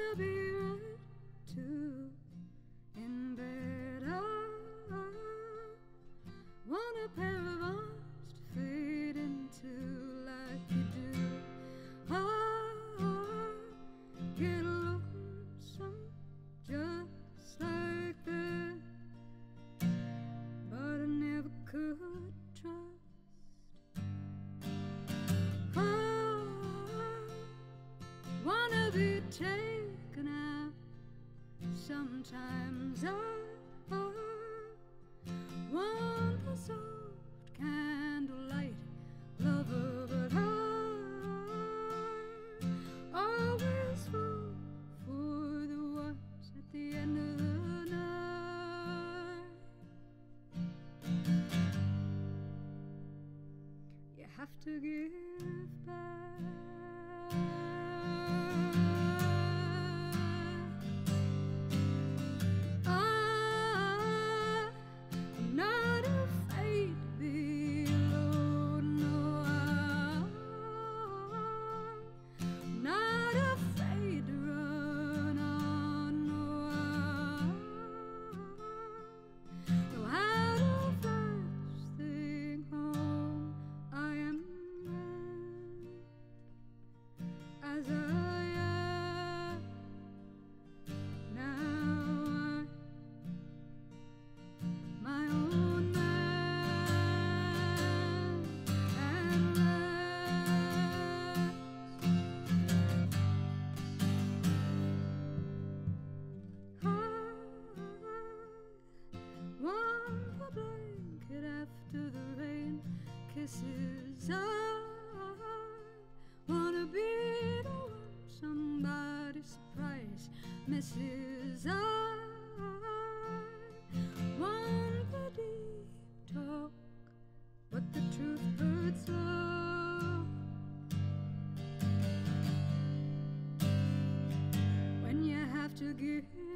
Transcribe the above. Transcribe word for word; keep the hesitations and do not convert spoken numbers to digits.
wanna be right too in bed. I want a pair of arms to fade into like you do. I get lonesome just like that, but I never could trust. I wanna be taken out. Sometimes I, I want a soft candlelight lover, but I always fall for the ones at the end of the night. You have to give back. I'm not afraid to be alone, no, I'm not afraid to run on, no, I'm no out of last thing home. I am man as I am now. I'm my own man and last. I want a blanket after the rain kisses. I wanna be the one somebody surprise misses. I want the deep talk, but the truth hurts slow. When you have to give